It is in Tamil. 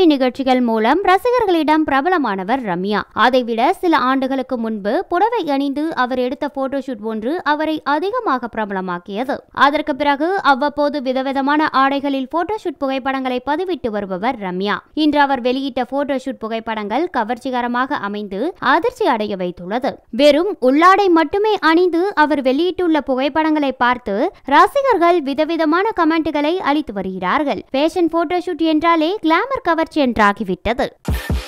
டிவி நிகழ்ச்சிகள் மூலம் ரசிகர்களிடம் பிரபலமானவர் ரம்யா. அதைவிட சில ஆண்டுகளுக்கு முன்பு புடவை அணிந்து அவர் எடுத்த போட்டோஷூட் ஒன்று அவரை அதிகமாக பிரபலமாக்கியது. அதற்கு பிறகு அவ்வப்போது விதவிதமான ஆடைகளில் போட்டோஷூட் புகைப்படங்களை பதிவிட்டு வருபவர் ரம்யா. இன்று அவர் வெளியிட்ட போட்டோஷூட் புகைப்படங்கள் கவர்ச்சிகரமாக அமைந்து அதிர்ச்சி அடைய வைத்துள்ளது. வெறும் உள்ளாடை மட்டுமே அணிந்து அவர் வெளியிட்டுள்ள புகைப்படங்களை பார்த்து ரசிகர்கள் விதவிதமான கமெண்ட்களை அளித்து வருகிறார்கள். ஃபேஷன் போட்டோஷூட் என்றாலே கிளாமர் கவர்ச்சி என்றாகிவிட்டது.